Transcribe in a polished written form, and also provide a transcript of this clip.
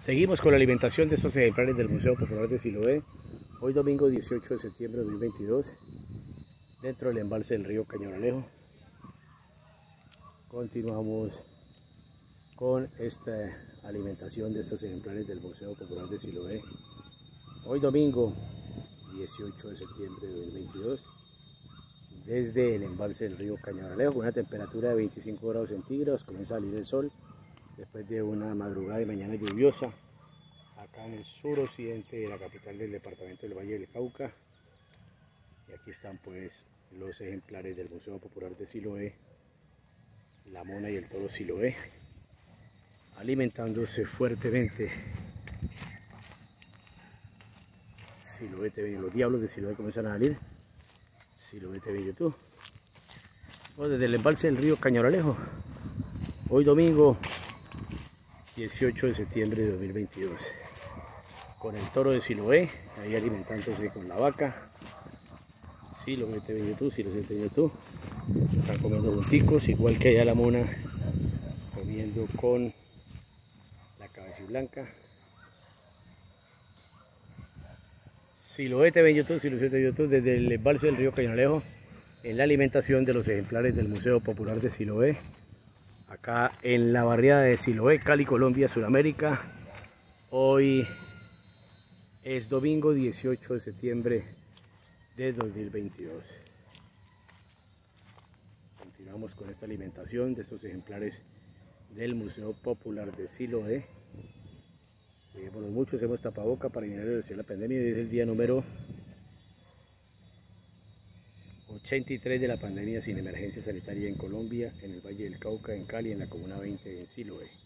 Seguimos con la alimentación de estos ejemplares del Museo Popular de Siloé. Hoy domingo 18 de septiembre de 2022, dentro del embalse del río Cañonalejo. Continuamos con esta alimentación de estos ejemplares del Museo Popular de Siloé. Hoy domingo 18 de septiembre de 2022, desde el embalse del río Cañonalejo, con una temperatura de 25 grados centígrados. Comienza a salir el sol después de una madrugada y mañana lluviosa acá en el suroccidente de la capital del departamento del Valle del Cauca. Y aquí están pues los ejemplares del Museo Popular de Siloé, la mona y el toro Siloé, alimentándose fuertemente. Siloé TV, los diablos de Siloé comienzan a salir. Siloé TV YouTube. Desde el embalse del río Cañonalejo, hoy domingo 18 de septiembre de 2022, con el toro de Siloé ahí alimentándose con la vaca. Siloé TV YouTube, Siloé TV YouTube. Están comiendo junticos, igual que allá la mona comiendo con la cabeciblanca. Siloé TV YouTube, Siloé TV YouTube, desde el embalse del río Cañonalejo, en la alimentación de los ejemplares del Museo Popular de Siloé, acá en la barriada de Siloé, Cali, Colombia, Sudamérica. Hoy es domingo 18 de septiembre de 2022. Continuamos con esta alimentación de estos ejemplares del Museo Popular de Siloé. Cuidémonos mucho, hacemos tapaboca para eliminar la pandemia. Hoy es el día número 83 de la pandemia sin emergencia sanitaria en Colombia, en el Valle del Cauca, en Cali, en la Comuna 20 en Siloé.